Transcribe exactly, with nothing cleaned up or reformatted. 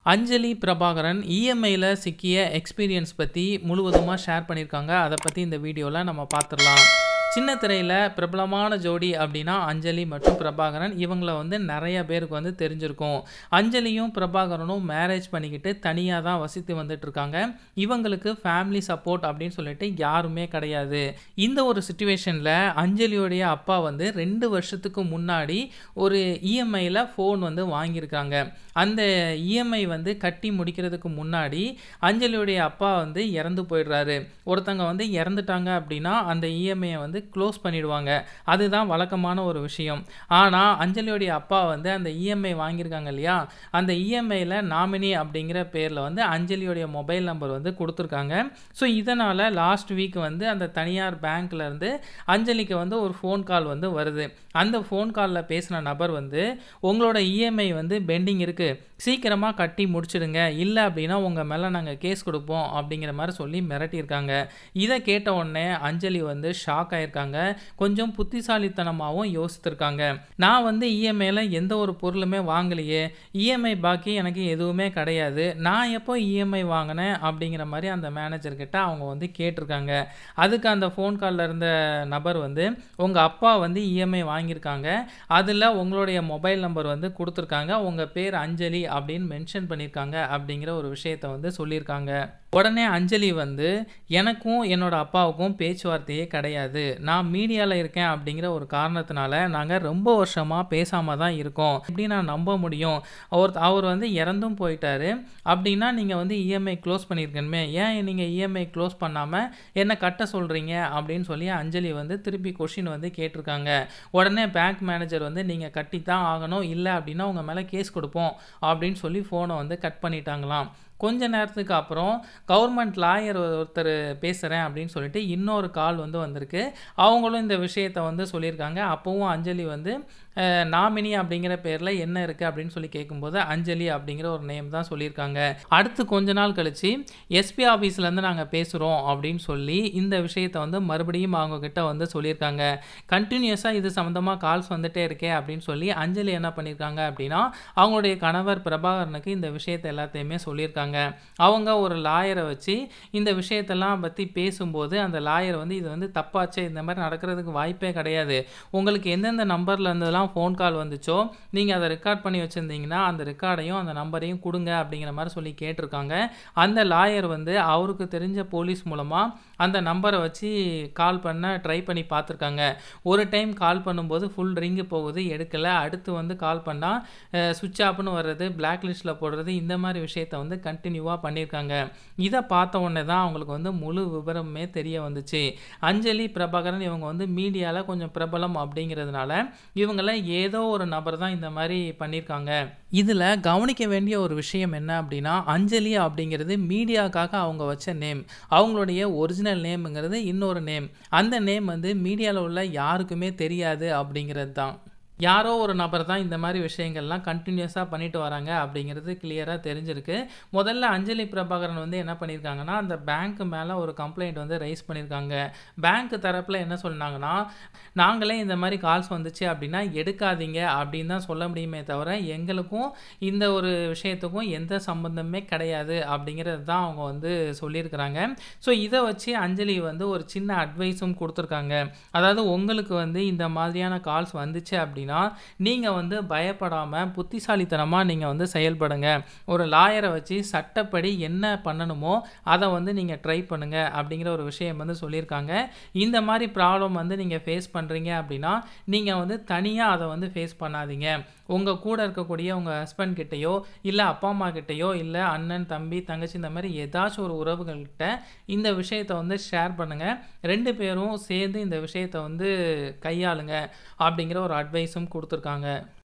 அஞ்சலி பிரபாகரன் இஎம்ஐல சிக்கிய எக்ஸ்பீரியன்ஸ் பத்தி முழுவதுமா ஷேர் பண்ணியிருக்காங்க. அதை பத்தி இந்த வீடியோல நம்ம பார்த்துடலாம். சின்ன திரையில பிரபலமான ஜோடி அப்படின்னா அஞ்சலி மற்றும் பிரபாகரன். இவங்கள வந்து நிறைய பேருக்கு வந்து தெரிஞ்சிருக்கும். அஞ்சலியும் பிரபாகரனும் மேரேஜ் பண்ணிக்கிட்டு தனியாக தான் வசித்து வந்துட்டு இருக்காங்க. இவங்களுக்கு ஃபேமிலி சப்போர்ட் அப்படின்னு சொல்லிட்டு யாருமே கிடையாது. இந்த ஒரு சுச்சுவேஷனில் அஞ்சலியோடைய அப்பா வந்து ரெண்டு வருஷத்துக்கு முன்னாடி ஒரு இஎம்ஐயில் ஃபோன் வந்து வாங்கியிருக்காங்க. அந்த இஎம்ஐ வந்து கட்டி முடிக்கிறதுக்கு முன்னாடி அஞ்சலியோடைய அப்பா வந்து இறந்து போயிடுறாரு. ஒருத்தங்க வந்து இறந்துட்டாங்க அப்படின்னா அந்த இஎம்ஐயை வந்து க்ளோஸ் பண்ணிடுவாங்க. அதுதான் வழக்கமான ஒரு விஷயம். ஆனால் அஞ்சலியோடைய அப்பா வந்து அந்த இஎம்ஐ வாங்கியிருக்காங்க இல்லையா, அந்த இஎம்ஐயில் நாமினி அப்படிங்கிற பேரில் வந்து அஞ்சலியோடைய மொபைல் நம்பர் வந்து கொடுத்துருக்காங்க. ஸோ இதனால் லாஸ்ட் வீக் வந்து அந்த தனியார் பேங்க்லேருந்து அஞ்சலிக்கு வந்து ஒரு ஃபோன் கால் வந்து வருது. அந்த ஃபோன் காலில் பேசின நபர் வந்து உங்களோட இஎம்ஐ வந்து பெண்டிங் இருக்குது, சீக்கிரமாக கட்டி முடிச்சிடுங்க, இல்லை அப்படின்னா உங்கள் மேலே நாங்கள் கேஸ் கொடுப்போம் அப்படிங்கிற மாதிரி சொல்லி மிரட்டியிருக்காங்க. இதை கேட்ட உடனே அஞ்சலி வந்து ஷாக் ஆயிருக்காங்க. கொஞ்சம் புத்திசாலித்தனமாகவும் யோசித்திருக்காங்க. நான் வந்து இஎம்ஐல எந்த ஒரு பொருளுமே வாங்கலையே, இஎம்ஐ பாக்கி எனக்கு எதுவுமே கிடையாது, நான் எப்போ இஎம்ஐ வாங்கினேன் அப்படிங்கிற மாதிரி அந்த மேனேஜர் கிட்ட அவங்க வந்து கேட்டிருக்காங்க. அதுக்கு அந்த ஃபோன் காலில் இருந்த நபர் வந்து உங்கள் அப்பா வந்து இஎம்ஐ வாங்கியிருக்காங்க, அதில் உங்களுடைய மொபைல் நம்பர் வந்து கொடுத்துருக்காங்க, உங்கள் பேர் அஞ்சலி அப்படின்னு மென்ஷன் பண்ணியிருக்காங்க அப்படிங்கிற ஒரு விஷயத்த வந்து சொல்லியிருக்காங்க. உடனே அஞ்சலி வந்து எனக்கும் என்னோட அப்பாவுக்கும் பேச்சுவார்த்தையே கிடையாது, நான் மீடியாவில் இருக்கேன் அப்படிங்கிற ஒரு காரணத்தினால நாங்கள் ரொம்ப வருஷமாக பேசாமல் தான் இருக்கோம், எப்படி நான் நம்ப முடியும், அவர் அவர் வந்து இறந்தும் போயிட்டாரு, அப்படின்னா நீங்கள் வந்து இஎம்ஐ க்ளோஸ் பண்ணியிருக்கணுமே, ஏன் நீங்கள் இஎம்ஐ க்ளோஸ் பண்ணாமல் என்ன கட்ட சொல்கிறீங்க அப்படின்னு சொல்லி அஞ்சலி வந்து திருப்பி கொஷின் வந்து கேட்டிருக்காங்க. உடனே பேங்க் மேனேஜர் வந்து நீங்கள் கட்டி தான் ஆகணும், இல்லை அப்படின்னா உங்கள் மேலே கேஸ் கொடுப்போம் அப்படின்னு சொல்லி ஃபோனை வந்து கட் பண்ணிட்டாங்களாம். கொஞ்ச நேரத்துக்கு அப்புறம் கவர்மெண்ட் லாயர் ஒருத்தர் பேசுகிறேன் அப்படின்னு சொல்லிட்டு இன்னொரு கால் வந்து வந்திருக்கு. அவங்களும் இந்த விஷயத்தை வந்து சொல்லியிருக்காங்க. அப்போவும் அஞ்சலி வந்து நாமினி அப்படிங்கிற பேரில் என்ன இருக்குது அப்படின்னு சொல்லி கேட்கும்போது அஞ்சலி அப்படிங்கிற ஒரு நேம் தான் சொல்லியிருக்காங்க. அடுத்து கொஞ்ச நாள் கழித்து எஸ்பி ஆஃபீஸ்லேருந்து நாங்கள் பேசுகிறோம் அப்படின்னு சொல்லி இந்த விஷயத்தை வந்து மறுபடியும் அவங்கக்கிட்ட வந்து சொல்லியிருக்காங்க. கண்டினியூஸாக இது சம்மந்தமாக கால்ஸ் வந்துகிட்டே இருக்கே அப்படின்னு சொல்லி அஞ்சலி என்ன பண்ணியிருக்காங்க அப்படின்னா அவங்களுடைய கணவர் பிரபாகரனுக்கு இந்த விஷயத்தை எல்லாத்தையுமே சொல்லியிருக்காங்க. அவங்க ஒரு லாயரை வச்சு இந்த விஷயத்தெல்லாம் பற்றி பேசும்போது அந்த லாயர் வந்து இது வந்து தப்பாச்சு, இந்த மாதிரி நடக்கிறதுக்கு வாய்ப்பே கிடையாது, உங்களுக்கு எந்தெந்த நம்பரில் இருந்தெல்லாம் ஃபோன் கால் வந்துச்சோ நீங்கள் அதை ரெக்கார்ட் பண்ணி வச்சுருந்தீங்கன்னா அந்த ரெக்கார்டையும் அந்த நம்பரையும் கொடுங்க அப்படிங்கிற மாதிரி சொல்லி கேட்டிருக்காங்க. அந்த லாயர் வந்து அவருக்கு தெரிஞ்ச போலீஸ் மூலமாக அந்த நம்பரை வச்சு கால் பண்ண ட்ரை பண்ணி பார்த்துருக்காங்க. ஒரு டைம் கால் பண்ணும்போது ஃபுல் ரிங்கு போகுது, எடுக்கலை. அடுத்து வந்து கால் பண்ணால் சுவிட்ச் ஆஃப்னு வர்றது, பிளாக் லிஸ்ட்டில் போடுறது, இந்த மாதிரி விஷயத்தை வந்து கண்டினியூவாக பண்ணியிருக்காங்க. இதை பார்த்த உடனே தான் அவங்களுக்கு வந்து முழு விவரமே தெரிய வந்துச்சு. அஞ்சலி பிரபாகரன் இவங்க வந்து மீடியாவில் கொஞ்சம் பிரபலம் அப்படிங்கிறதுனால இவங்கள ஏதோ ஒரு நபர் தான் இந்த மாதிரி பண்ணியிருக்காங்க. இதில் கவனிக்க வேண்டிய ஒரு விஷயம் என்ன அப்படின்னா அஞ்சலி அப்படிங்கிறது மீடியாவுக்காக அவங்க வச்ச நேம், அவங்களுடைய ஒரிஜினல் நேம்ங்கிறது இன்னொரு நேம். அந்த நேம் வந்து மீடியாவில் உள்ள யாருக்குமே தெரியாது அப்படிங்கிறது தான். யாரோ ஒரு நபர் தான் இந்த மாதிரி விஷயங்கள்லாம் கண்டினியூஸாக பண்ணிட்டு வராங்க அப்படிங்கிறது கிளியராக தெரிஞ்சிருக்கு. முதல்ல அஞ்சலி பிரபாகரன் வந்து என்ன பண்ணியிருக்காங்கன்னா அந்த பேங்க் மேலே ஒரு கம்ப்ளைண்ட் வந்து ரைஸ் பண்ணியிருக்காங்க. பேங்க் தரப்பில் என்ன சொன்னாங்கன்னா நாங்களே இந்த மாதிரி கால்ஸ் வந்துச்சு அப்படின்னா எடுக்காதீங்க அப்படின்னு தான் சொல்ல முடியுமே தவிர எங்களுக்கும் இந்த ஒரு விஷயத்துக்கும் எந்த சம்பந்தமே கிடையாது அப்படிங்கிறது தான் அவங்க வந்து சொல்லியிருக்கிறாங்க. ஸோ இதை வச்சு அஞ்சலி வந்து ஒரு சின்ன அட்வைஸும் கொடுத்துருக்காங்க. அதாவது உங்களுக்கு வந்து இந்த மாதிரியான கால்ஸ் வந்துச்சு அப்படின்னா நீங்கள் வந்து பயப்படாமல் புத்திசாலித்தனமாக நீங்கள் வந்து செயல்படுங்க, ஒரு லாயரை வச்சு சட்டப்படி என்ன பண்ணணுமோ அதை வந்து நீங்கள் ட்ரை பண்ணுங்க அப்படிங்கிற ஒரு விஷயம் வந்து சொல்லியிருக்காங்க. இந்த மாதிரி ப்ராப்ளம் வந்து நீங்கள் ஃபேஸ் பண்ணுறீங்க அப்படின்னா நீங்கள் வந்து தனியாக அதை வந்து ஃபேஸ் பண்ணாதீங்க, உங்கள் கூட இருக்கக்கூடிய உங்கள் ஹஸ்பண்ட் கிட்டேயோ இல்லை அப்பா அம்மா கிட்டேயோ இல்லை அண்ணன் தம்பி தங்கச்சி இந்த மாதிரி ஏதாச்சும் ஒரு உறவுகள்கிட்ட இந்த விஷயத்தை வந்து ஷேர் பண்ணுங்கள், ரெண்டு பேரும் சேர்ந்து இந்த விஷயத்தை வந்து கையாளுங்க அப்படிங்கிற ஒரு அட்வைஸும் கொடுத்துருக்காங்க.